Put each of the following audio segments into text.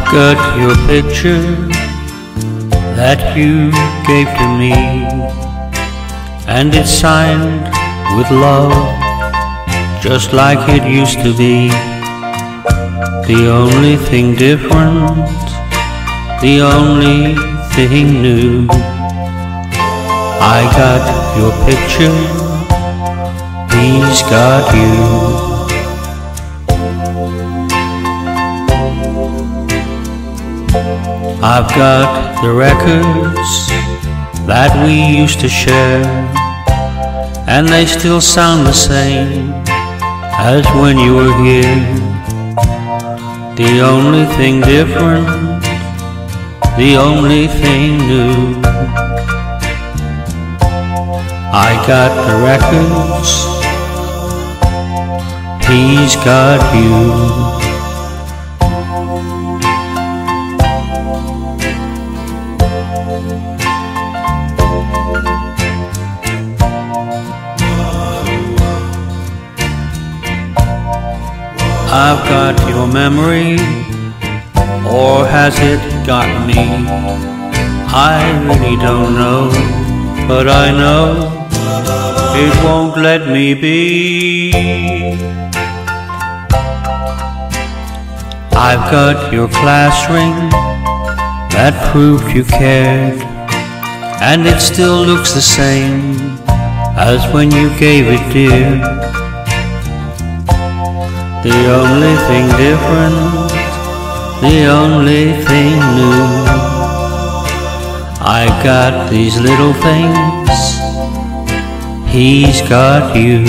I've got your picture that you gave to me, and it's signed with love, just like it used to be. The only thing different, the only thing new, I got your picture, he's got you. I've got the records that we used to share, and they still sound the same as when you were here. The only thing different, the only thing new, I got the records, he's got you. I've got your memory, or has it got me? I really don't know, but I know it won't let me be. I've got your class ring that proved you cared, and it still looks the same as when you gave it, dear. The only thing different, the only thing new, I got these little things, he's got you.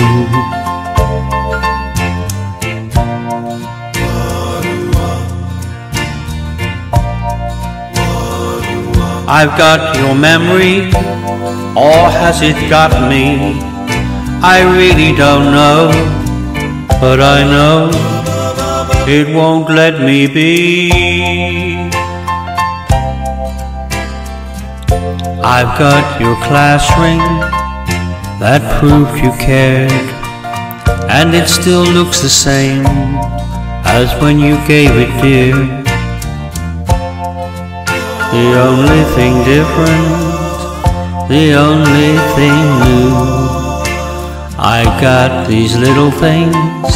I've got your memory, or has it got me? I really don't know, but I know it won't let me be. I've got your class ring that proved you cared, and it still looks the same as when you gave it, dear. The only thing different, the only thing new, I got these little things,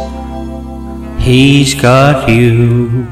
he's got you.